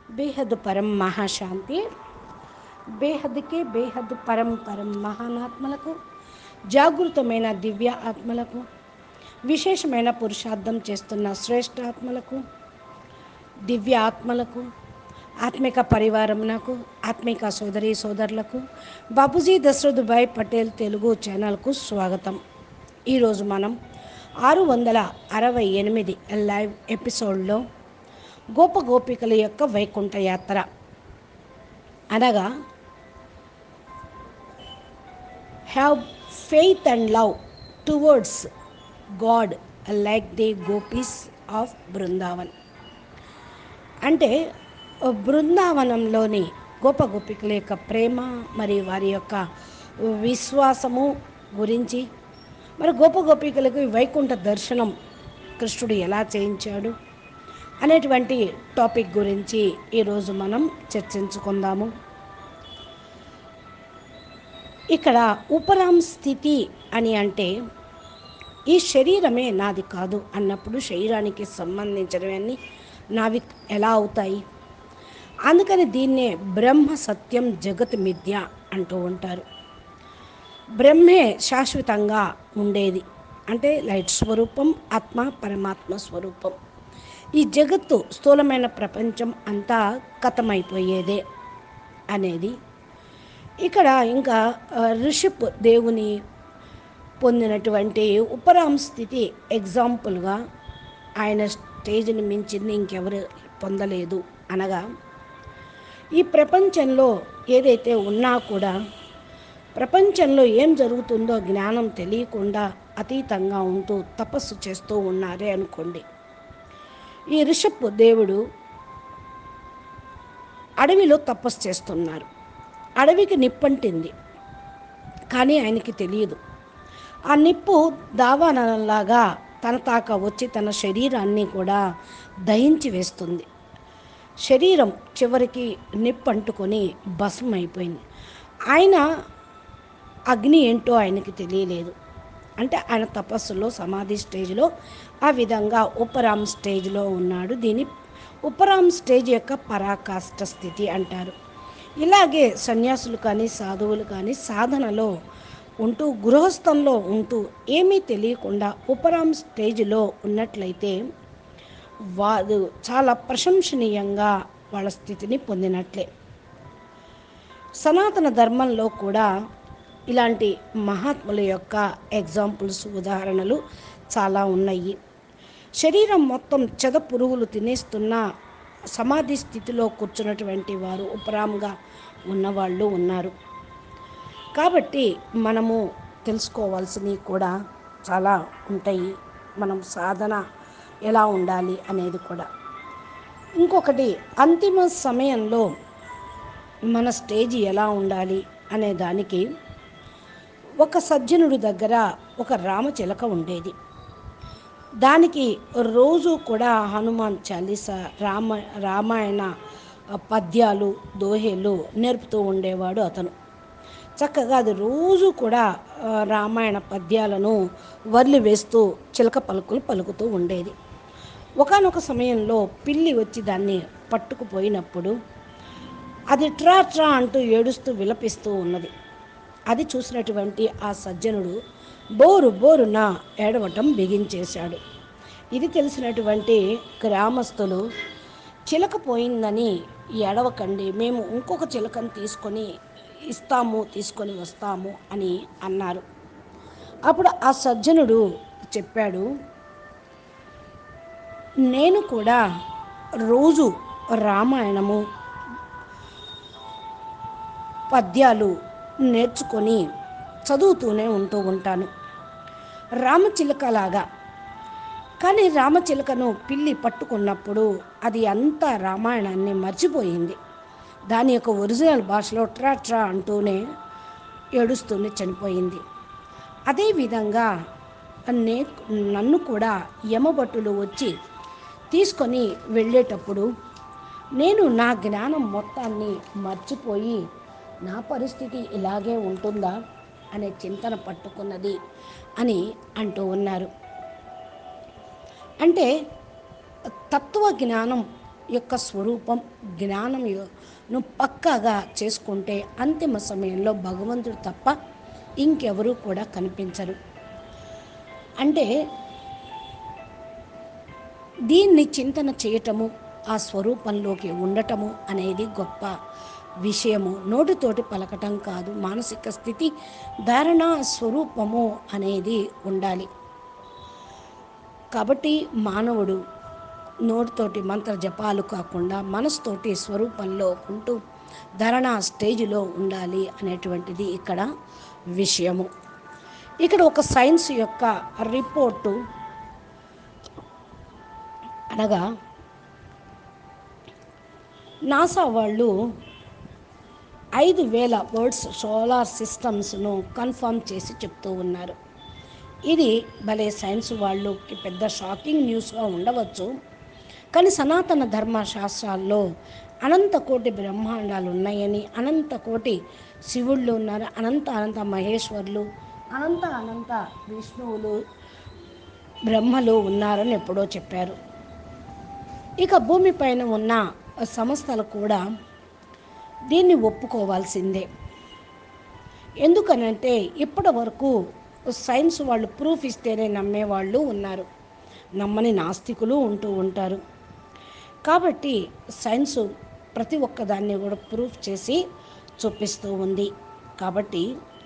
బేహద్ పరం మహాశాంతి. బేహద్కే బేహద్ పరం పరం మహానాత్మలకు, జాగృతమైన దివ్య ఆత్మలకు, విశేషమైన పురుషార్థం చేస్తున్న శ్రేష్ఠాత్మలకు, దివ్య ఆత్మలకు, ఆత్మిక పరివారమునకు, ఆత్మిక సోదరి సోదరులకు బాపూజీ దశరథభాయ్ పటేల్ తెలుగు ఛానల్కు స్వాగతం. ఈరోజు మనం 668 లైవ్ ఎపిసోడ్లో గోపగోపికల యొక్క వైకుంఠ యాత్ర అనగా have faith and love towards God like the gopis of Brindavan. అంటే బృందావనంలోని గోపగోపికల యొక్క ప్రేమ మరియు వారి యొక్క విశ్వాసము గురించి, మరి గోపగోపికలకు వైకుంఠ దర్శనం కృష్ణుడు ఎలా చేయించాడు అనేటువంటి టాపిక్ గురించి ఈరోజు మనం చర్చించుకుందాము. ఇక్కడ ఉపరామ్ స్థితి అని అంటే ఈ శరీరమే నాది కాదు అన్నప్పుడు శరీరానికి సంబంధించినవన్నీ నావి ఎలా అవుతాయి? అందుకని దీన్నే బ్రహ్మ సత్యం జగత్ మిథ్య అంటూ ఉంటారు. బ్రహ్మే శాశ్వతంగా ఉండేది, అంటే లైట్ స్వరూపం, ఆత్మ పరమాత్మ స్వరూపం. ఈ జగత్తు స్థూలమైన ప్రపంచం అంతా కథమైపోయేదే అనేది ఇక్కడ. ఇంకా రిషిప్ దేవుని పొందినటువంటి ఉపరామ్ స్థితి ఎగ్జాంపుల్గా ఆయన స్టేజ్ని మించింది ఇంకెవరు పొందలేదు. అనగా ఈ ప్రపంచంలో ఏదైతే ఉన్నా కూడా ప్రపంచంలో ఏం జరుగుతుందో జ్ఞానం తెలియకుండా అతీతంగా ఉంటూ తపస్సు చేస్తూ ఉన్నారే అనుకోండి. ఈ రిషప్ దేవుడు అడవిలో తపస్సు చేస్తున్నారు. అడవికి నిప్పంటింది, కానీ ఆయనకి తెలియదు. ఆ నిప్పు దావానలాగా తన తాక వచ్చి తన శరీరాన్ని కూడా దహించి వేస్తుంది. శరీరం చివరికి నిప్పు అంటుకొని భస్మం అయిపోయింది. ఆయన అగ్ని ఏంటో ఆయనకి తెలియలేదు. అంటే ఆయన తపస్సులో సమాధి స్టేజ్లో ఆ విధంగా ఉపరామ్ స్టేజ్లో ఉన్నాడు. దీని ఉపరామ్ స్టేజ్ యొక్క పరాకాష్ఠ స్థితి అంటారు. ఇలాగే సన్యాసులు కానీ సాధువులు కానీ సాధనలో ఉంటూ గృహస్థంలో ఉంటూ ఏమీ తెలియకుండా ఉపరామ్ స్టేజ్లో ఉన్నట్లయితే వారు చాలా ప్రశంసనీయంగా వాళ్ళ స్థితిని పొందినట్లే. సనాతన ధర్మంలో కూడా ఇలాంటి మహాత్ముల యొక్క ఎగ్జాంపుల్స్, ఉదాహరణలు చాలా ఉన్నాయి. శరీరం మొత్తం చెద పురుగులు తినేస్తున్న సమాధి స్థితిలో కూర్చున్నటువంటి వారు ఉపరామ్గా ఉన్నవాళ్ళు ఉన్నారు. కాబట్టి మనము తెలుసుకోవాల్సినవి కూడా చాలా ఉంటాయి. మనం సాధన ఎలా ఉండాలి అనేది కూడా. ఇంకొకటి, అంతిమ సమయంలో మన స్టేజ్ ఎలా ఉండాలి అనే దానికి ఒక సజ్జనుడి దగ్గర ఒక రామచిలక ఉండేది. దానికి రోజు కూడా హనుమాన్ చాలీసా, రామాయణ పద్యాలు, దోహేలు నేర్పుతూ ఉండేవాడు అతను. చక్కగా అది రోజు కూడా రామాయణ పద్యాలను వర్లి వేస్తూ చిలక పలుకులు పలుకుతూ ఉండేది. ఒకానొక సమయంలో పిల్లి వచ్చి దాన్ని పట్టుకుపోయినప్పుడు అది ట్రా ట్రా అంటూ ఏడుస్తూ విలపిస్తూ ఉన్నది. అది చూసినటువంటి ఆ సజ్జనుడు బోరు బోరున ఏడవటం బిగించేశాడు. ఇది తెలిసినటువంటి గ్రామస్తులు, చిలక పోయిందని ఏడవకండి, మేము ఇంకొక చిలకను తీసుకొని వస్తాము అని అన్నారు. అప్పుడు ఆ సజ్జనుడు చెప్పాడు, నేను కూడా రోజు రామాయణము పద్యాలు నేర్చుకొని చదువుతూనే ఉంటూ ఉంటాను రామచిలకలాగా. కానీ రామచిలకను పిల్లి పట్టుకున్నప్పుడు అది అంతా రామాయణాన్ని మర్చిపోయింది. దాని యొక్క ఒరిజినల్ భాషలో ట్రా ట్రా అంటూనే ఏడుస్తూనే చనిపోయింది. అదేవిధంగా నన్ను కూడా యమభటులు వచ్చి తీసుకొని వెళ్ళేటప్పుడు నేను నా జ్ఞానం మొత్తాన్ని మర్చిపోయి నా పరిస్థితి ఇలాగే ఉంటుందా అనే చింతన పట్టుకున్నది అని అంటూ ఉన్నారు. అంటే తత్వ జ్ఞానం యొక్క స్వరూపం జ్ఞానం ను పక్కాగా చేసుకుంటే అంతిమ సమయంలో భగవంతుడు తప్ప ఇంకెవరూ కూడా కనిపించరు. అంటే దీన్ని చింతన చేయటము, ఆ స్వరూపంలోకి ఉండటము అనేది గొప్ప విషయము. నోటితోటి పలకటం కాదు, మానసిక స్థితి ధారణ స్వరూపము అనేది ఉండాలి. కాబట్టి మానవుడు నోటితోటి మంత్ర జపాలు కాకుండా మనసుతోటి స్వరూపంలో ఉంటూ ధరణ స్టేజ్లో ఉండాలి అనేటువంటిది ఇక్కడ విషయము. ఇక్కడ ఒక సైన్స్ యొక్క రిపోర్టు అనగా నాసా వాళ్ళు 5,000 వర్డ్స్ సోలార్ సిస్టమ్స్ను కన్ఫర్మ్ చేసి చెప్తూ ఉన్నారు. ఇది భలే సైన్స్ వాళ్ళకి పెద్ద షాకింగ్ న్యూస్గా ఉండవచ్చు. కానీ సనాతన ధర్మశాస్త్రాల్లో అనంత కోటి బ్రహ్మాండాలు ఉన్నాయని, అనంత కోటి శివుళ్ళు ఉన్నారు, అనంత మహేశ్వరులు, అనంత విష్ణువులు, బ్రహ్మలు ఉన్నారని ఎప్పుడో చెప్పారు. ఇక భూమిపైన ఉన్న సంస్థలు కూడా దీన్ని ఒప్పుకోవాల్సిందే. ఎందుకనంటే ఇప్పటి వరకు సైన్స్ వాళ్ళు ప్రూఫ్ ఇస్తేనే నమ్మేవాళ్ళు ఉన్నారు, నమ్మని నాస్తికులు ఉంటూ ఉంటారు. కాబట్టి సైన్సు ప్రతి ఒక్కదాన్ని కూడా ప్రూఫ్ చేసి చూపిస్తూ ఉంది. కాబట్టి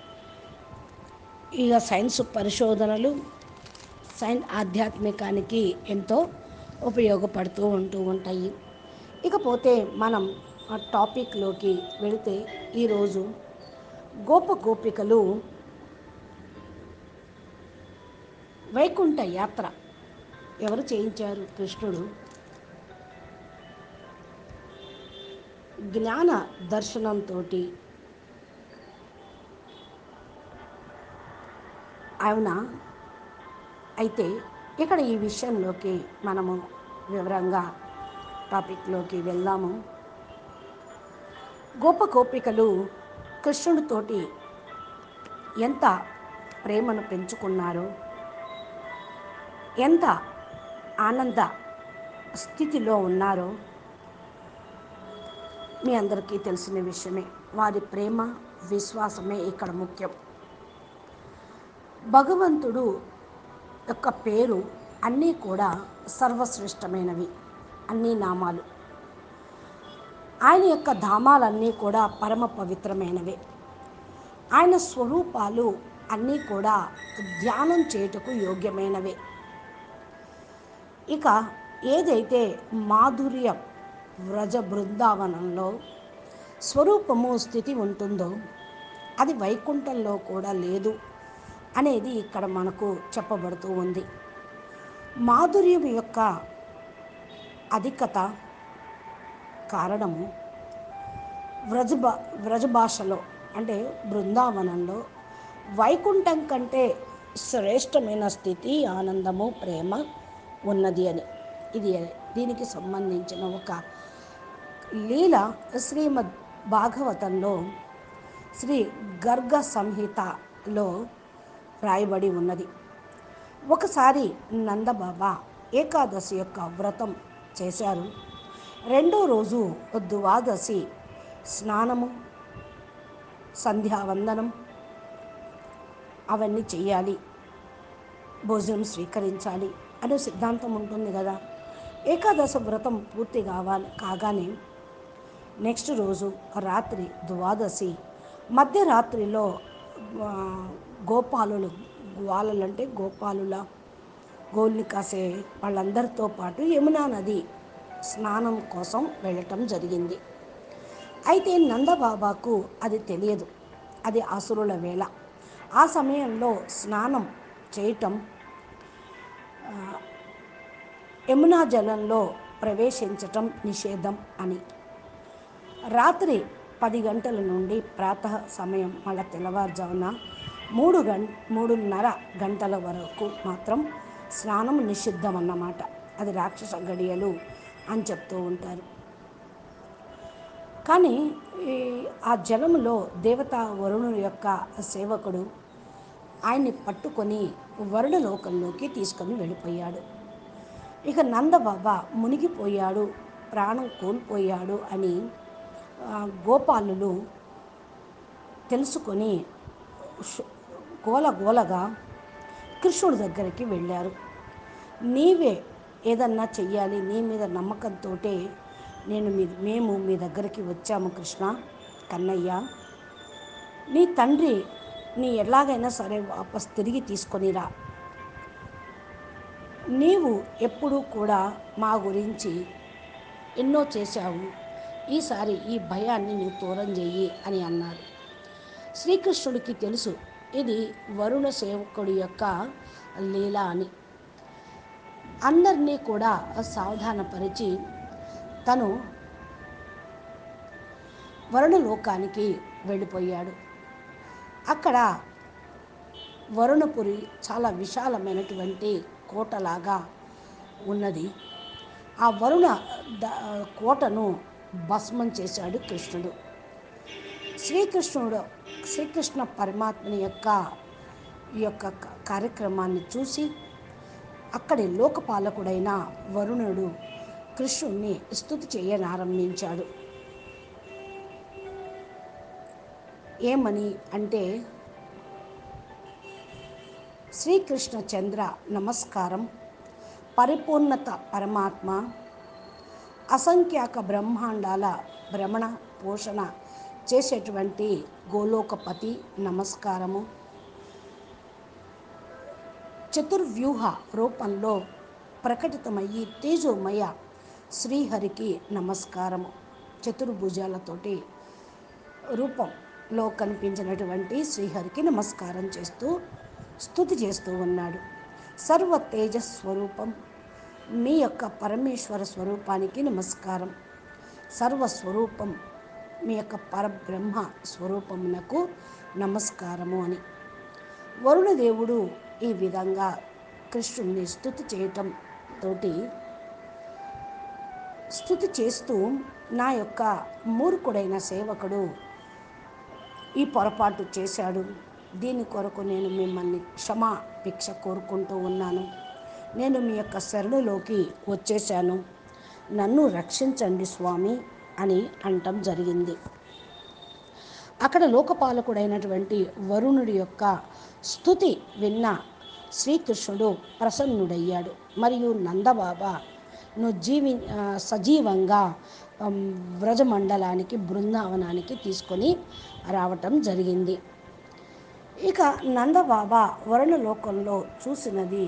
ఇక సైన్స్ పరిశోధనలు ఆధ్యాత్మికానికి ఎంతో ఉపయోగపడుతూ ఉంటాయి. ఇకపోతే మనం ఆ టాపిక్లోకి వెళితే ఈరోజు గోపికలు వైకుంఠ యాత్ర ఎవరు చేయించారు? కృష్ణుడు జ్ఞాన దర్శనంతో అవునా? అయితే ఇక్కడ ఈ విషయంలోకి మనము వివరంగా టాపిక్లోకి వెళ్దాము. గోపికలు కృష్ణుడితోటి ఎంత ప్రేమను పెంచుకున్నారో, ఎంత ఆనంద స్థితిలో ఉన్నారో మీ అందరికీ తెలిసిన విషయమే. వారి ప్రేమ విశ్వాసమే ఇక్కడ ముఖ్యం. భగవంతుడు యొక్క పేరు అన్నీ కూడా సర్వశ్రేష్టమైనవి, అన్ని నామాలు. ఆయన యొక్క ధామాలన్నీ కూడా పరమ పవిత్రమైనవే. ఆయన స్వరూపాలు అన్నీ కూడా ధ్యానం చేయుటకు యోగ్యమైనవే. ఇక ఏదైతే మాధుర్య వ్రజ బృందావనంలో స్వరూపము స్థితి ఉంటుందో అది వైకుంఠంలో కూడా లేదు అనేది ఇక్కడ మనకు చెప్పబడుతూ ఉంది. మాధుర్యం యొక్క అధికత కారణము వ్రజభాషలో అంటే బృందావనంలో వైకుంఠం కంటే శ్రేష్టమైన స్థితి, ఆనందము, ప్రేమ ఉన్నది అని. ఇది దీనికి సంబంధించిన ఒక లీల శ్రీమద్ భాగవతంలో శ్రీ గర్గ సంహితలో రాయబడి ఉన్నది. ఒకసారి నందబాబా ఏకాదశి యొక్క వ్రతం చేశారు. రెండో రోజు ద్వాదశి స్నానము, సంధ్యావందనం అవన్నీ చేయాలి, భోజనం స్వీకరించాలి అనే సిద్ధాంతం ఉంటుంది కదా. ఏకాదశి వ్రతం పూర్తి కాగానే నెక్స్ట్ రోజు రాత్రి ద్వాదశి మధ్యరాత్రిలో గ్వాలలంటే గోపాలుల గోల్ని కాసే వాళ్ళందరితో పాటు యమునా నది స్నానం కోసం వెళ్ళటం జరిగింది. అయితే నందబాబాకు అది తెలియదు, అది అసురుల వేళ. ఆ సమయంలో స్నానం చేయటం, యమునా జలంలో ప్రవేశించటం నిషేధం అని. రాత్రి 10 గంటల నుండి ప్రాతः సమయం మళ్ళీ తెల్లవారుజామున 3:30 గంటల వరకు మాత్రం స్నానం నిషిద్ధం అన్నమాట. అది రాక్షస గడియలు అని చెప్తూ ఉంటారు. కానీ ఆ జలములో దేవతా వరుణుని యొక్క సేవకుడు ఆయన్ని పట్టుకొని వరుణలోకంలోకి తీసుకొని వెళ్ళిపోయాడు. ఇక నందబాబా మునిగిపోయాడు ప్రాణం కోల్పోయాడు అని గోపాలులు తెలుసుకొని గోలగోలగా కృష్ణుడి దగ్గరికి వెళ్ళారు. నీవే ఏదన్నా చెయ్యాలి, నీ మీద నమ్మకంతో మేము మీ దగ్గరికి వచ్చాము కృష్ణ. కన్నయ్య, నీ తండ్రి నీ ఎలాగైనా సరే వాపస్ తిరిగి తీసుకొనిరా. నీవు ఎప్పుడూ కూడా మా గురించి ఎన్నో చేశావు, ఈసారి ఈ భయాన్ని నువ్వు దూరం చెయ్యి అని అన్నారు. శ్రీకృష్ణుడికి తెలుసు ఇది వరుణ సేవకుడి యొక్క లీల అని. అందరినీ కూడా సావధానపరిచి తను వరుణలోకానికి వెళ్ళిపోయాడు. అక్కడ వరుణపురి చాలా విశాలమైనటువంటి కోటలాగా ఉన్నది. ఆ వరుణ కోటను భస్మం చేశాడు కృష్ణుడు. శ్రీకృష్ణ పరమాత్మని ఈ యొక్క కార్యక్రమాన్ని చూసి అక్కడి లోకపాలకుడైన వరుణుడు కృష్ణుణ్ణి స్తుతి చేయనారంభించాడు. ఏమని అంటే, శ్రీకృష్ణ చంద్ర నమస్కారం, పరిపూర్ణత పరమాత్మ, అసంఖ్యాక బ్రహ్మాండాల భ్రమణ పోషణ చేసేటువంటి గోలోకపతి నమస్కారము, చతుర్వ్యూహ రూపంలో ప్రకటితమయ్యి తేజోమయ శ్రీహరికి నమస్కారము. చతుర్భుజాలతోటి రూపంలో కనిపించినటువంటి శ్రీహరికి నమస్కారం చేస్తూ స్తుతి చేస్తూ ఉన్నాడు. సర్వ తేజస్వరూపం మీ యొక్క పరమేశ్వర స్వరూపానికి నమస్కారం. సర్వస్వరూపం మీ యొక్క పరబ్రహ్మ స్వరూపమునకు నమస్కారము అని వరుణదేవుడు ఈ విధంగా కృష్ణుణ్ణి స్తుతి చేస్తూ, నా యొక్క మూర్ఖుడైన సేవకుడు ఈ పొరపాటు చేశాడు, దీని కొరకు నేను మిమ్మల్ని క్షమాభిక్ష కోరుకుంటూ ఉన్నాను. నేను మీ యొక్క శరణులోకి వచ్చేశాను, నన్ను రక్షించండి స్వామి అని అంటం జరిగింది. అక్కడ లోకపాలకుడైనటువంటి వరుణుడి యొక్క స్తుతి విన్న శ్రీకృష్ణుడు ప్రసన్నుడయ్యాడు. మరియు నందబాబాను సజీవంగా వ్రజమండలానికి బృందావనానికి తీసుకొని రావటం జరిగింది. ఇక నందబాబా వరుణలోకంలో చూసినది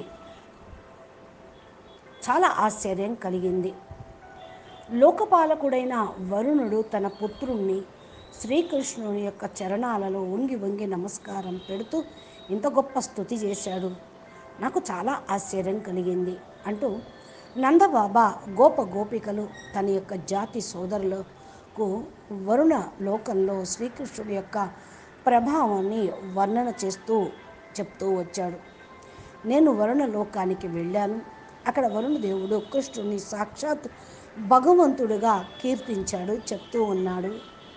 చాలా ఆశ్చర్యం కలిగింది. లోకపాలకుడైన వరుణుడు తన పుత్రుణ్ణి శ్రీకృష్ణుని యొక్క చరణాలలో వంగి వంగి నమస్కారం పెడుతూ ఇంత గొప్ప స్తుతి చేశాడు, నాకు చాలా ఆశ్చర్యం కలిగింది అంటూ నందబాబా గోపికలు తన యొక్క జాతి సోదరులకు వరుణ లోకంలో శ్రీకృష్ణుడి యొక్క ప్రభావాన్ని వర్ణన చేస్తూ చెప్తూ వచ్చాడు. నేను వరుణ లోకానికి వెళ్ళాను, అక్కడ వరుణదేవుడు కృష్ణుని సాక్షాత్ భగవంతుడిగా కీర్తించాడు, చెప్తూ ఉన్నాడు.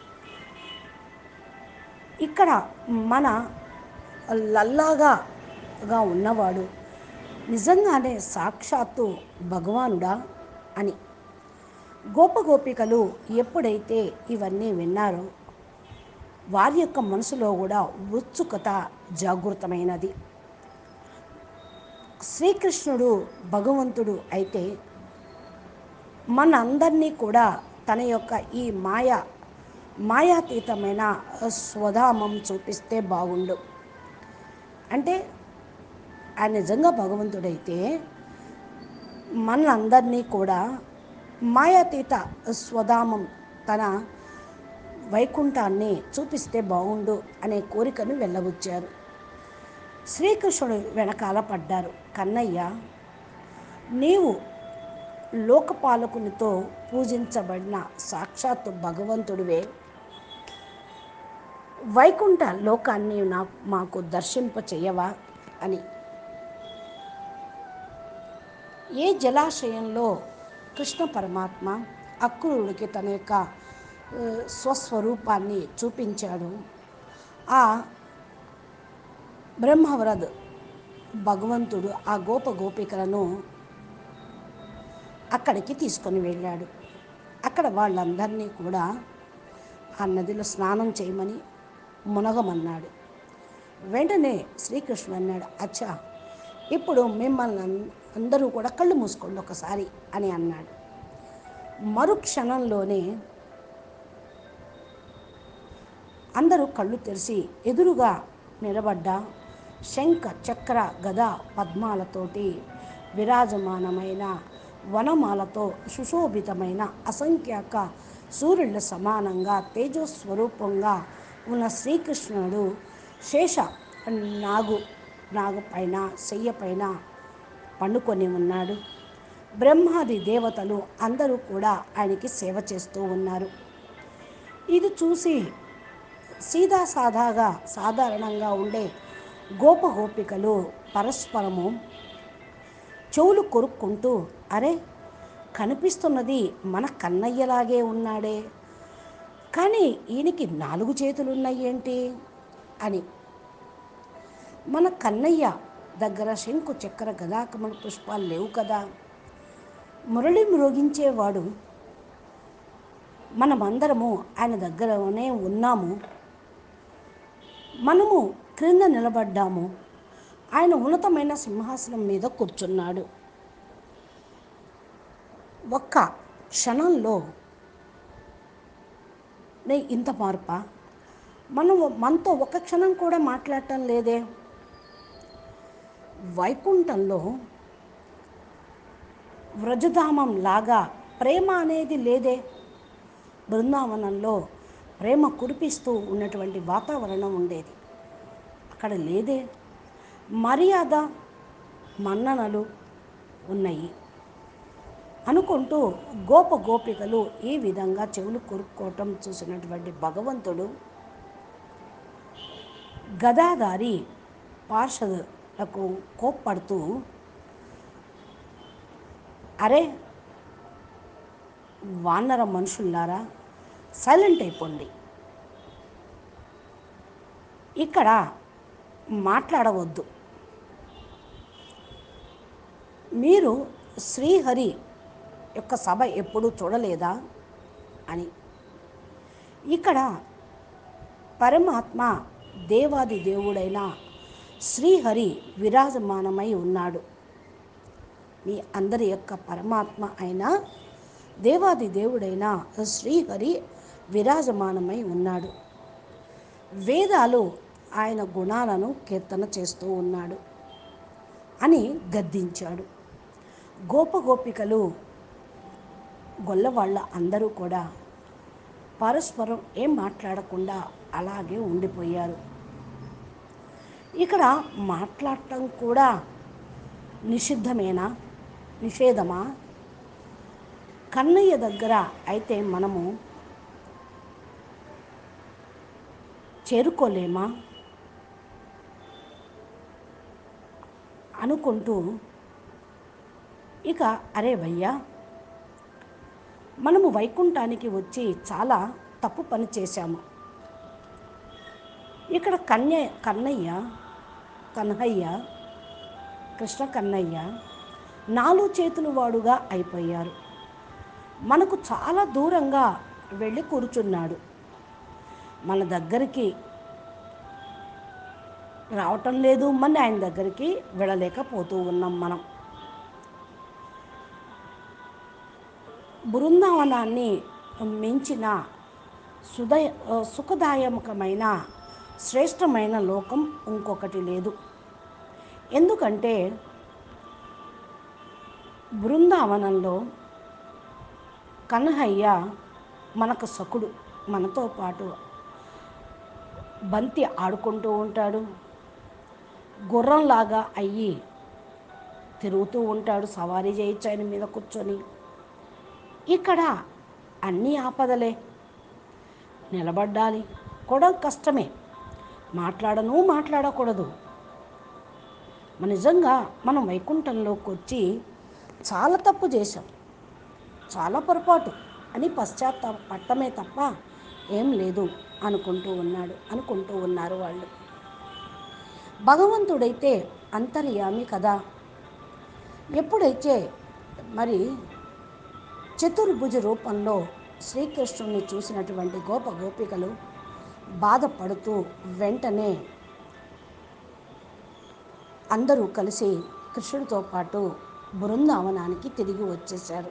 ఇక్కడ మన లల్లాగా ఉన్నవాడు నిజంగానే సాక్షాత్తు భగవానుడా అని గోపికలు ఎప్పుడైతే ఇవన్నీ విన్నారో వారి యొక్క మనసులో కూడా ఉత్సుకత జాగృతమైనది. శ్రీకృష్ణుడు భగవంతుడు అయితే మనందరినీ కూడా తన యొక్క ఈ మాయాతీతమైన స్వధామం చూపిస్తే బాగుండు. అంటే ఆయన నిజంగా భగవంతుడైతే మనందరినీ కూడా మాయాతీత స్వధామం తన వైకుంఠాన్ని చూపిస్తే బాగుండు అనే కోరికను వెళ్ళబుచ్చారు. శ్రీకృష్ణుడు వెనకాల పడ్డారు. కన్నయ్య, నీవు లోకపాలకునితో పూజించబడిన సాక్షాత్తు భగవంతుడివే, వైకుంఠ లోకాన్ని మాకు దర్శింపచేయవా అని. ఏ జలాశయంలో కృష్ణ పరమాత్మ అక్రూరుడికి తన యొక్క స్వస్వరూపాన్ని చూపించాడు, ఆ బ్రహ్మవరద్ భగవంతుడు ఆ గోపికలను అక్కడికి తీసుకొని వెళ్ళాడు. అక్కడ వాళ్ళందరినీ కూడా ఆ నదిలో స్నానం చేయమని మునగమన్నాడు. వెంటనే శ్రీకృష్ణుడు అన్నాడు, అచ్చా, ఇప్పుడు మిమ్మల్ని అందరూ కూడా కళ్ళు మూసుకోండి ఒకసారి అని అన్నాడు. మరుక్షణంలోనే అందరూ కళ్ళు తెరిచి ఎదురుగా నిలబడ్డ శంఖ చక్ర గద పద్మాలతోటి విరాజమానమైన వనమాలతో సుశోభితమైన అసంఖ్యాక సూర్యుల సమానంగా తేజస్వరూపంగా ఉన్న శ్రీకృష్ణుడు శేష నాగు పైన శయ్య పైన పండుకొని ఉన్నాడు. బ్రహ్మాది దేవతలు అందరూ కూడా ఆయనకి సేవ చేస్తూ ఉన్నారు. ఇది చూసి సాదాగా సాధారణంగా ఉండే గోపికలు పరస్పరము చెవులు కొరుక్కుంటూ, అరే, కనిపిస్తున్నది మన కన్నయ్యలాగే ఉన్నాడే, కానీ ఈయనకి 4 చేతులు ఉన్నాయి ఏంటి అని. మన కన్నయ్య దగ్గర శంకు చక్ర గదాకమల పుష్పాలు లేవు కదా, మురళి మ్రోగించేవాడు, మనమందరము ఆయన దగ్గరనే ఉన్నాము, మనము క్రింద నిలబడ్డాము, ఆయన ఉన్నతమైన సింహాసనం మీద కూర్చున్నాడు. ఒక్క క్షణంలో ఇంత మార్పా? మనతో ఒక్క క్షణం కూడా మాట్లాడటం లేదే. వైకుంఠంలో వ్రజధామం లాగా ప్రేమ అనేది లేదే. బృందావనంలో ప్రేమ కురిపిస్తూ ఉన్నటువంటి వాతావరణం ఉండేది, అక్కడ లేదే. మర్యాద మన్ననలు ఉన్నాయి అనుకుంటూ గోపికలు ఈ విధంగా చెవులు కొరుక్కోవటం చూసినటువంటి భగవంతుడు గదాధారి పార్షదులకు కోప్పడుతూ, అరే వానర మనుషుల్లారా, సైలెంట్ అయిపోండి, ఇక్కడ మాట్లాడవద్దు. మీరు శ్రీహరి యొక్క సభ ఎప్పుడూ చూడలేదా అని. ఇక్కడ పరమాత్మ దేవాది దేవుడైన శ్రీహరి విరాజమానమై ఉన్నాడు. మీ అందరి యొక్క పరమాత్మ అయిన దేవాది దేవుడైన శ్రీహరి విరాజమానమై ఉన్నాడు. వేదాలు ఆయన గుణాలను కీర్తన చేస్తూ ఉన్నాడు అని గద్దించాడు. గోపికలు గొల్లవాళ్ళ అందరూ కూడా పరస్పరం ఏం మాట్లాడకుండా అలాగే ఉండిపోయారు. ఇక్కడ మాట్లాడటం కూడా నిషేధమా? కన్నయ్య దగ్గర అయితే మనము చేరుకోలేమా అనుకుంటూ, ఇక అరే భయ్యా, మనము వైకుంఠానికి వచ్చి చాలా తప్పు పని చేశాము. ఇక్కడ కన్నయ్య కృష్ణ కన్నయ్య 4 చేతులు వాడుగా అయిపోయారు. మనకు చాలా దూరంగా వెళ్ళి కూర్చున్నాడు. మన దగ్గరికి రావటం లేదు, మన ఆయన దగ్గరికి వెళ్ళలేకపోతూ ఉన్నాం. మనం బృందావనాన్ని మించిన సుఖదాయకమైన శ్రేష్టమైన లోకం ఇంకొకటి లేదు. ఎందుకంటే బృందావనంలో కన్హయ్య మనకు సకుడు, మనతో పాటు బంతి ఆడుకుంటూ ఉంటాడు, గుర్రంలాగా అయ్యి తిరుగుతూ ఉంటాడు, సవారీ చేయొచ్చు ఆయన మీద కూర్చొని. ఇక్కడ అన్నీ ఆపదలే, నిలబడాలి కూడా కష్టమే, మాట్లాడకూడదు. నిజంగా మనం వైకుంఠంలోకి వచ్చి చాలా తప్పు చేశాం, చాలా పొరపాటు అని పశ్చాత్తాపడటమే తప్ప ఏం లేదు అనుకుంటూ ఉన్నారు వాళ్ళు. భగవంతుడైతే అంతర్యామి కదా. ఎప్పుడైతే మరి చతుర్భుజ రూపంలో శ్రీకృష్ణుని చూసినటువంటి గోపికలు బాధపడుతూ వెంటనే అందరూ కలిసి కృష్ణుడితో పాటు బృందావనానికి తిరిగి వచ్చేశారు.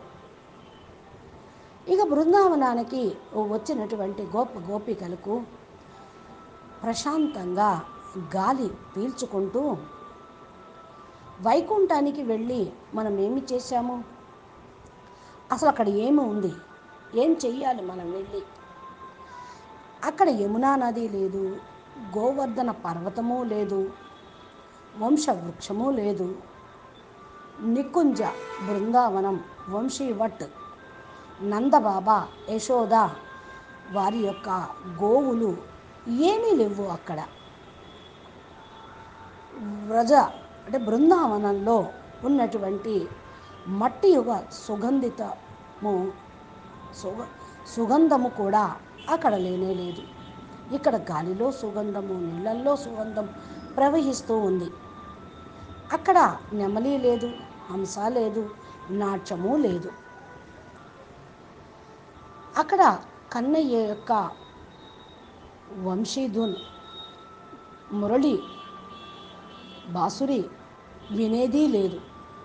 ఇక బృందావనానికి వచ్చినటువంటి గోపికలకు ప్రశాంతంగా గాలి పీల్చుకుంటూ వైకుంఠానికి వెళ్ళి మనం ఏమి చేశాము, అసలు అక్కడ ఏమి ఉంది, ఏం చెయ్యాలి, మనం వెళ్ళి అక్కడ యమునా నది లేదు, గోవర్ధన పర్వతము లేదు, వంశవృక్షము లేదు, నికుంజ బృందావనం, వంశీవట్, నందబాబా, యశోద వారి యొక్క గోవులు ఏమీ లేవు. అక్కడ వ్రజ అంటే బృందావనంలో ఉన్నటువంటి మట్టి యుగ సుగంధము కూడా అక్కడ లేనే లేదు. ఇక్కడ గాలిలో సుగంధము, నీళ్ళల్లో సుగంధం ప్రవహిస్తూ ఉంది. అక్కడ నెమలి లేదు, హంస లేదు, నాట్యము లేదు. అక్కడ కన్నయ్య యొక్క వంశీధున్, మురళి, బాసురి వినేది లేదు.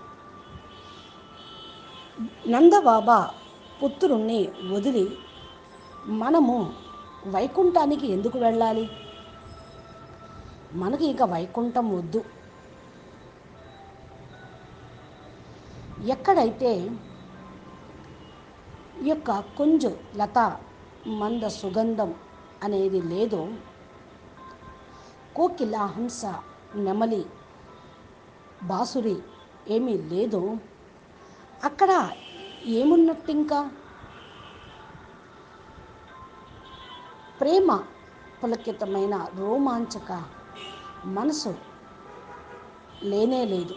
నందబాబా పుత్రుణ్ణి వదిలి మనము వైకుంఠానికి ఎందుకు వెళ్ళాలి, మనకి ఇక వైకుంఠం వద్దు. ఎక్కడైతే ఈ యొక్క కుంజు లత మంద సుగంధం అనేది లేదో, కోకిల, హంస, నెమలి, బాసురి ఏమీ లేదో, అక్కడ ఏమున్నట్టు ఇంకా ప్రేమ పులకితమైన రోమాంచక మనసు లేనే లేదు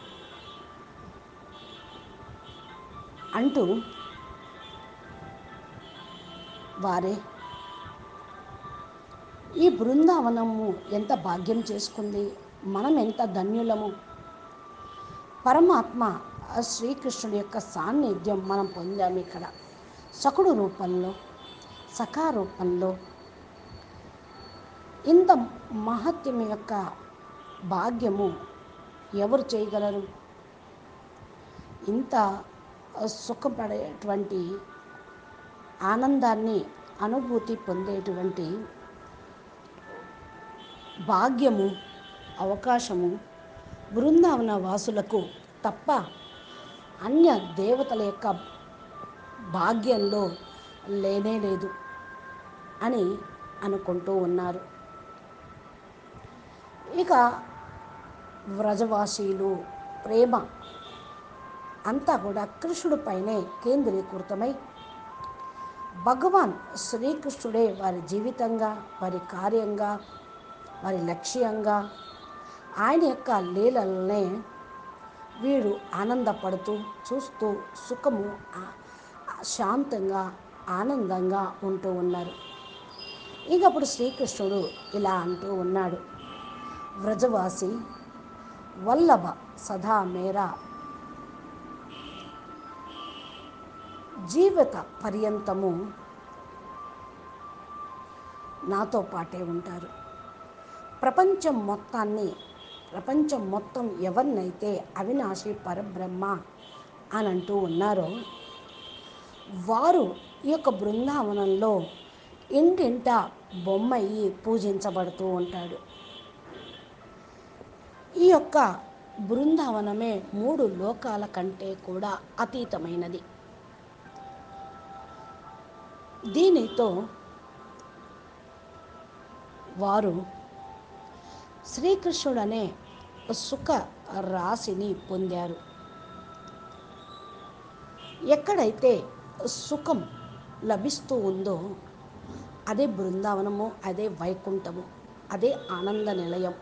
అంటూ వారే ఈ బృందావనము ఎంత భాగ్యం చేసుకుంది, మనం ఎంత ధన్యులము, పరమాత్మ శ్రీకృష్ణుడి యొక్క సాన్నిధ్యం మనం పొందాము. ఇక్కడ సకుడు రూపంలో, సఖా రూపంలో ఇంత మహత్యం యొక్క భాగ్యము ఎవరు చేయగలరు? ఇంత సుఖపడేటువంటి ఆనందాన్ని అనుభూతి పొందేటువంటి భాగ్యము, అవకాశము బృందావన వాసులకు తప్ప అన్య దేవతల యొక్క భాగ్యంలో లేనే లేదు అని అనుకుంటూ ఉన్నారు. ఇక వ్రజవాసీలు ప్రేమ అంతా కూడా కృష్ణుడి పైనే కేంద్రీకృతమై భగవాన్ శ్రీకృష్ణుడే వారి జీవితంగా, వారి కార్యంగా, వారి లక్ష్యంగా, ఆయన యొక్క లీలలనే వీరు ఆనందపడుతూ చూస్తూ సుఖము, శాంతంగా, ఆనందంగా ఉంటూ ఉన్నారు. ఇంకప్పుడు శ్రీకృష్ణుడు ఇలా అంటూ ఉన్నాడు, వ్రజవాసి వల్లభ సదా మేరా జీవిత పర్యంతము నాతో పాటే ఉంటారు. ప్రపంచం మొత్తం ఎవరినైతే అవినాశి పరబ్రహ్మ అని అంటూ ఉన్నారో వారు ఈ యొక్క బృందావనంలో ఇంటింట బొమ్మయి పూజించబడుతూ ఉంటాడు. ఈ యొక్క బృందావనమే 3 లోకాల కంటే కూడా అతీతమైనది. దీనితో వారు శ్రీకృష్ణుడనే సుఖ రాశిని పొందారు. ఎక్కడైతే సుఖం లభిస్తూ ఉందో అదే బృందావనము, అదే వైకుంఠము, అదే ఆనంద నిలయం.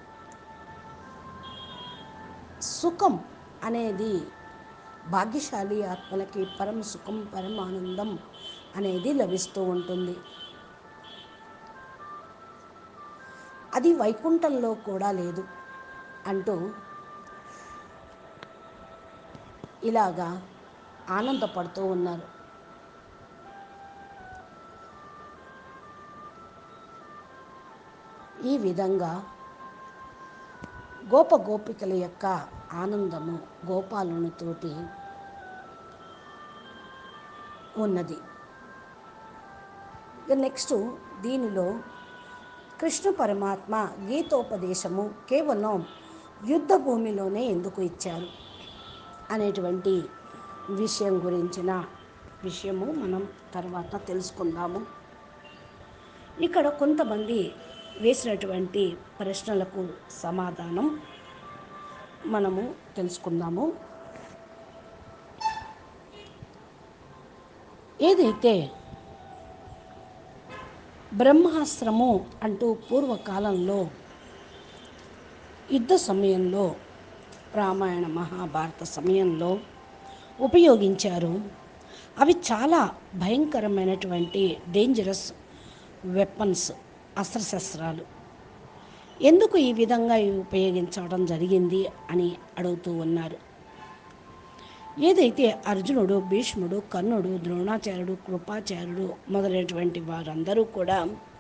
సుఖం అనేది భాగ్యశాలి ఆత్మలకి పరమ సుఖం, పరమానందం అనేది లభిస్తూ ఉంటుంది. అది వైకుంఠంలో కూడా లేదు అంటూ ఇలాగా ఆనందపడుతూ ఉన్నారు. ఈ విధంగా గోపికల యొక్క ఆనందము గోపాలునితోటి ఉన్నది. నెక్స్ట్ దీనిలో కృష్ణ పరమాత్మ గీతోపదేశము కేవలం యుద్ధ భూమిలోనే ఎందుకు ఇచ్చారు అనేటువంటి విషయము మనం తర్వాత తెలుసుకుందాము. ఇక్కడ కొంతమంది వేసినటువంటి ప్రశ్నలకు సమాధానం మనము తెలుసుకుందాము. ఏదైతే బ్రహ్మాస్త్రము అంటూ పూర్వకాలంలో యుద్ధ సమయంలో రామాయణ మహాభారత సమయంలో ఉపయోగించారు, అవి చాలా భయంకరమైనటువంటి డేంజరస్ వెపన్స్, అస్త్రశస్త్రాలు. ఎందుకు ఈ విధంగా ఉపయోగించడం జరిగింది అని అడుగుతూ ఉన్నారు. ఏదైతే అర్జునుడు, భీష్ముడు, కర్ణుడు, ద్రోణాచార్యుడు, కృపాచార్యుడు మొదలైనటువంటి వారందరూ కూడా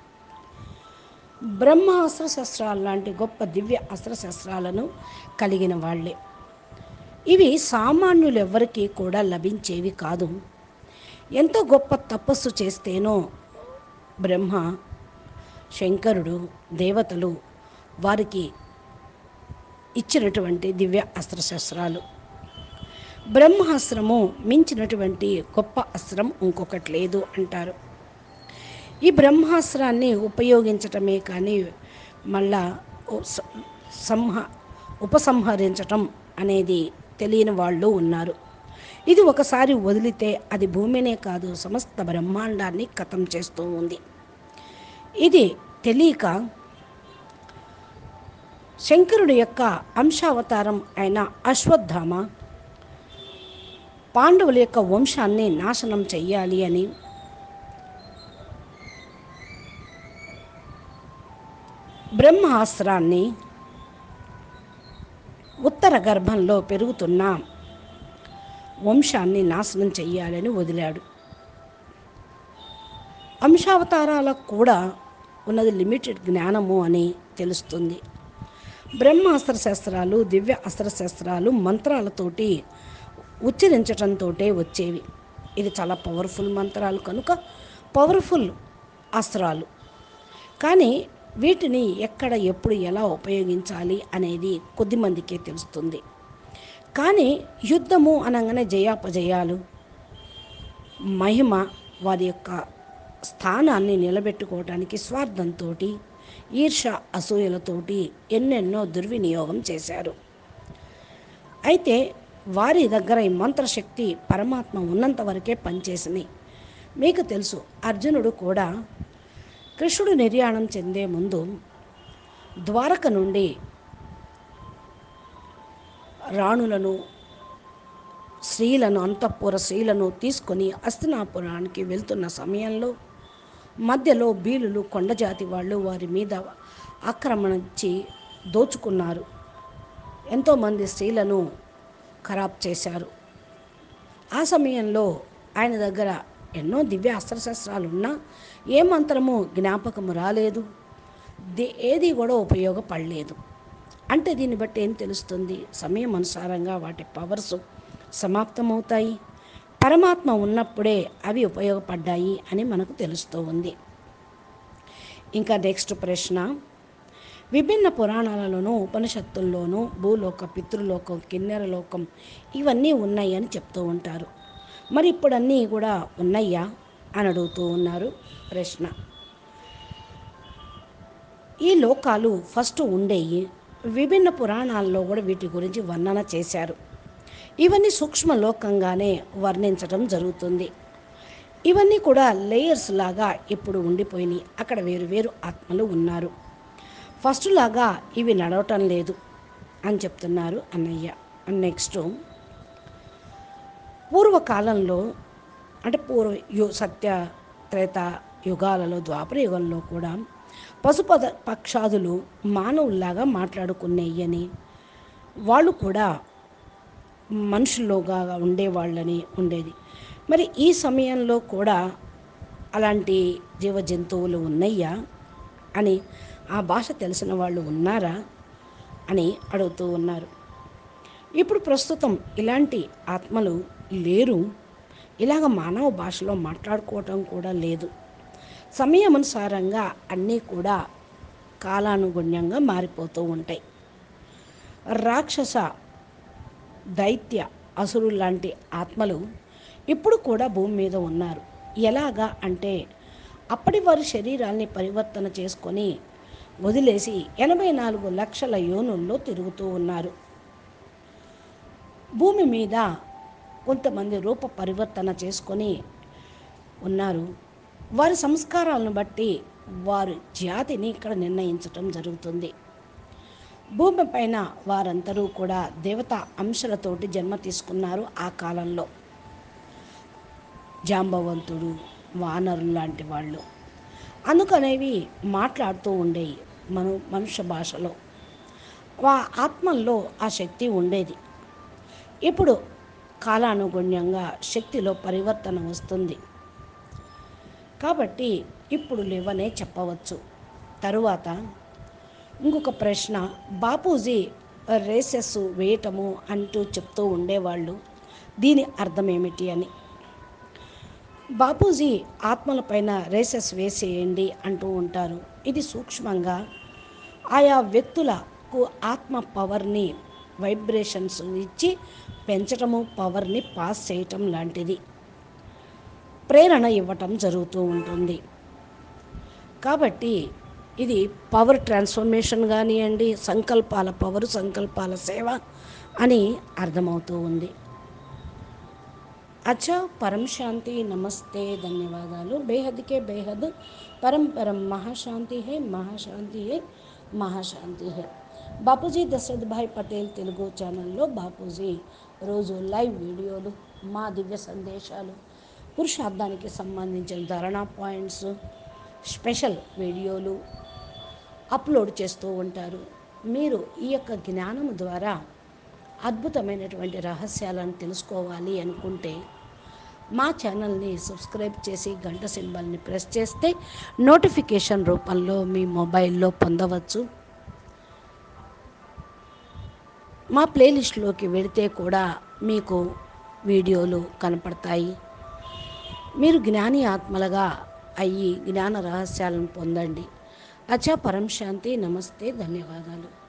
బ్రహ్మ అస్త్రశస్త్రాలు లాంటి గొప్ప దివ్య అస్త్రశస్త్రాలను కలిగిన వాళ్ళే. ఇవి సామాన్యులు ఎవరికీ కూడా లభించేవి కాదు. ఎంతో గొప్ప తపస్సు చేస్తేనో బ్రహ్మ, శంకరుడు, దేవతలు వారికి ఇచ్చినటువంటి దివ్య అస్త్రశస్త్రాలు. బ్రహ్మాస్త్రము మించినటువంటి గొప్ప అస్త్రం ఇంకొకటి లేదు అంటారు. ఈ బ్రహ్మాస్త్రాన్ని ఉపయోగించటమే కానీ మళ్ళా ఉపసంహరించటం అనేది తెలియని వాళ్ళు ఉన్నారు. ఇది ఒకసారి వదిలితే అది భూమినే కాదు సమస్త బ్రహ్మాండాన్ని ఖతం చేస్తూ ఉంది. ఇది తెలియక శంకరుడి యొక్క అంశావతారం అయిన అశ్వత్థామ పాండవుల యొక్క వంశాన్ని నాశనం చెయ్యాలి అని బ్రహ్మాస్త్రాన్ని ఉత్తర గర్భంలో పెరుగుతున్న వంశాన్ని నాశనం చెయ్యాలని వదిలాడు. అంశావతారాలకు కూడా ఉన్నది లిమిటెడ్ జ్ఞానము అని తెలుస్తుంది. బ్రహ్మాస్త్ర శస్త్రాలు, దివ్య అస్త్రశస్త్రాలు మంత్రాలతోటి ఉచ్చరించటంతో వచ్చేవి. ఇది చాలా పవర్ఫుల్ మంత్రాలు కనుక పవర్ఫుల్ అస్త్రాలు. కానీ వీటిని ఎక్కడ, ఎప్పుడు, ఎలా ఉపయోగించాలి అనేది కొద్దిమందికే తెలుస్తుంది. కానీ యుద్ధము అనగానే జయాపజయాలు, మహిమ, వారి యొక్క స్థానాన్ని నిలబెట్టుకోవడానికి స్వార్థంతో, ఈర్ష, అసూయలతోటి ఎన్నెన్నో దుర్వినియోగం చేశారు. అయితే వారి దగ్గర ఈ మంత్రశక్తి పరమాత్మ ఉన్నంత వరకే పనిచేసింది. మీకు తెలుసు, అర్జునుడు కూడా కృష్ణుడు నిర్యాణం చెందే ముందు ద్వారక నుండి రాణులను, స్త్రీలను, అంతఃపుర స్త్రీలను తీసుకొని హస్తినాపురానికి వెళ్తున్న సమయంలో మధ్యలో బీలులు, కొండజాతి వాళ్ళు వారి మీద ఆక్రమించి దోచుకున్నారు. ఎంతోమంది స్త్రీలను ఖరాబ్ చేశారు. ఆ సమయంలో ఆయన దగ్గర ఎన్నో దివ్య అస్త్రశస్త్రాలు ఉన్నా ఏ మంత్రము జ్ఞాపకము రాలేదు, ఏది కూడా ఉపయోగపడలేదు. అంటే దీన్ని బట్టి ఏం తెలుస్తుంది? సమయం అనుసారంగా వాటి పవర్స్ సమాప్తమవుతాయి. పరమాత్మ ఉన్నప్పుడే అవి ఉపయోగపడ్డాయి అని మనకు తెలుస్తూ ఉంది. ఇంకా నెక్స్ట్ ప్రశ్న, విభిన్న పురాణాలలోనూ ఉపనిషత్తుల్లోనూ భూలోక, పితృలోకం, కిన్నెరలోకం ఇవన్నీ ఉన్నాయి అని చెప్తూ ఉంటారు. మరి ఇప్పుడు అన్నీ కూడా ఉన్నాయా అని అడుగుతూ ఉన్నారు ప్రశ్న. ఈ లోకాలు ఫస్ట్ ఉండేవి. విభిన్న పురాణాల్లో కూడా వీటి గురించి వర్ణన చేశారు. ఇవన్నీ సూక్ష్మ లోకంగానే వర్ణించడం జరుగుతుంది. ఇవన్నీ కూడా లేయర్స్ లాగా ఇప్పుడు ఉండిపోయినాయి. అక్కడ వేరు వేరు ఆత్మలు ఉన్నారు. ఫస్ట్ లాగా ఇవి నడవటం లేదు అని చెప్తున్నారు అన్నయ్య. నెక్స్ట్, పూర్వకాలంలో అంటే సత్య త్రేత యుగాలలో, ద్వాపర యుగంలో కూడా పక్షాదులు మానవుల్లాగా మాట్లాడుకునేయని, వాళ్ళు కూడా మనుషుల్లోగా ఉండేవాళ్ళని ఉండేది. మరి ఈ సమయంలో కూడా అలాంటి జీవ జంతువులు ఉన్నయ్యా అని, ఆ భాష తెలిసిన వాళ్ళు ఉన్నారా అని అడుగుతూ ఉన్నారు. ఇప్పుడు ప్రస్తుతం ఇలాంటి ఆత్మలు లేరు. ఇలాగ మానవ భాషలో మాట్లాడుకోవటం కూడా లేదు. సమయానుసారంగా అన్నీ కూడా కాలానుగుణ్యంగా మారిపోతూ ఉంటాయి. రాక్షస, దైత్య, అసురులు లాంటి ఆత్మలు ఇప్పుడు కూడా భూమి మీద ఉన్నారు. ఎలాగా అంటే అప్పటి వారి శరీరాల్ని పరివర్తన చేసుకొని వదిలేసి 84 లక్షల యోనుల్లో తిరుగుతూ ఉన్నారు. భూమి మీద కొంతమంది రూప పరివర్తన చేసుకొని ఉన్నారు. వారి సంస్కారాలను బట్టి వారి జాతిని ఇక్కడ నిర్ణయించటం జరుగుతుంది. భూమిపైన వారందరూ కూడా దేవతా అంశాలతోటి జన్మ తీసుకున్నారు. ఆ కాలంలో జాంబవంతుడు, వానరులు లాంటి వాళ్ళు అందుకనేవి మాట్లాడుతూ ఉండేవి మనుష్య భాషలో. ఆత్మల్లో ఆ శక్తి ఉండేది. ఇప్పుడు కాలానుగుణ్యంగా శక్తిలో పరివర్తన వస్తుంది కాబట్టి ఇప్పుడు లేవనే చెప్పవచ్చు. తరువాత ఇంకొక ప్రశ్న, బాపూజీ రేసెస్ వేయటము అంటూ చెప్తూ ఉండేవాళ్ళు, దీని అర్థం ఏమిటి అని. బాపూజీ ఆత్మలపైన రేసెస్ వేసేయండి అంటూ ఉంటారు. ఇది సూక్ష్మంగా ఆయా వ్యక్తులకు ఆత్మ పవర్ని వైబ్రేషన్స్ ఇచ్చి పెంచటము, పవర్ని పాస్ చేయటం లాంటిది, ప్రేరణ ఇవ్వటం జరుగుతూ ఉంటుంది. కాబట్టి ఇది పవర్ ట్రాన్స్ఫర్మేషన్ కానివ్వండి, సంకల్పాల పవర్, సంకల్పాల సేవ అని అర్థమవుతూ ఉంది. అచ్చా, పరం శాంతి, నమస్తే, ధన్యవాదాలు. బేహద్కే బేహద్, పరం పరం మహాశాంతి హే, మహాశాంతి హే, మహాశాంతి హే. బాపూజీ దశరథ్ భాయ్ పటేల్ తెలుగు ఛానల్లో బాపూజీ రోజు లైవ్ వీడియోలు, మా దివ్య సందేశాలు, పురుషార్థానికి సంబంధించిన ధారణా పాయింట్స్, స్పెషల్ వీడియోలు అప్లోడ్ చేస్తూ ఉంటారు. మీరు ఈ యొక్క జ్ఞానం ద్వారా అద్భుతమైనటువంటి రహస్యాలను తెలుసుకోవాలి అనుకుంటే మా ఛానల్ని సబ్స్క్రైబ్ చేసి గంట సింబల్ని ప్రెస్ చేస్తే నోటిఫికేషన్ రూపంలో మీ మొబైల్లో పొందవచ్చు. మా ప్లేలిస్ట్లోకి వెళితే కూడా మీకు వీడియోలు కనపడతాయి. మీరు జ్ఞాని ఆత్మలుగా అయ్యి జ్ఞాన రహస్యాలను పొందండి. అచ్చా, పరం శాంతి, నమస్తే, ధన్యవాదాలు.